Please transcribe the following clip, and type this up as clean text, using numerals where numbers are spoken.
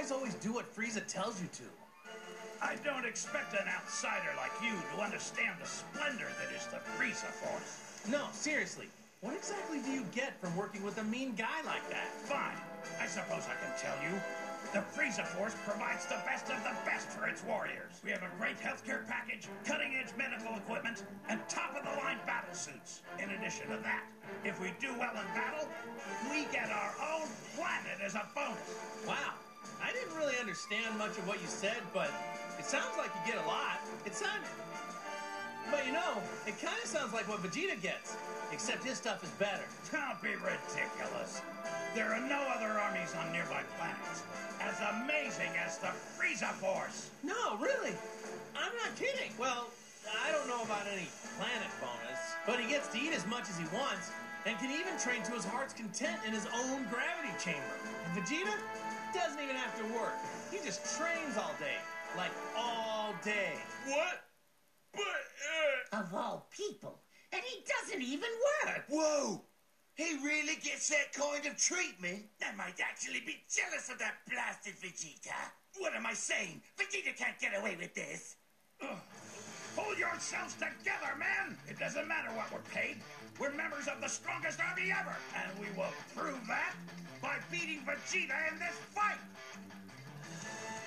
guys always do what Frieza tells you to? I don't expect an outsider like you to understand the splendor that is the Frieza Force. No, seriously. What exactly do you get from working with a mean guy like that? Fine. I suppose I can tell you. The Frieza Force provides the best of the best for its warriors. We have a great healthcare package, cutting-edge medical equipment, and top-of-the-line battle suits. In addition to that, if we do well in battle, we get our own planet as a bonus. Wow. I didn't really understand much of what you said, but it sounds like you get a lot. But you know, it kind of sounds like what Vegeta gets, except his stuff is better. Don't be ridiculous. There are no other armies on nearby planets as amazing as the Frieza Force. No, really? I'm not kidding. Well, I don't know about any planet bonus, but he gets to eat as much as he wants and can even train to his heart's content in his own gravity chamber. And Vegeta doesn't even have to work. He just trains all day. Like, all day. What? But, Of all people. And he doesn't even work. Whoa! He really gets that kind of treatment? I might actually be jealous of that blasted Vegeta. What am I saying? Vegeta can't get away with this. Pull yourselves together, man! It doesn't matter what we're paid. We're members of the strongest army ever, and we will prove that by beating Vegeta in this fight!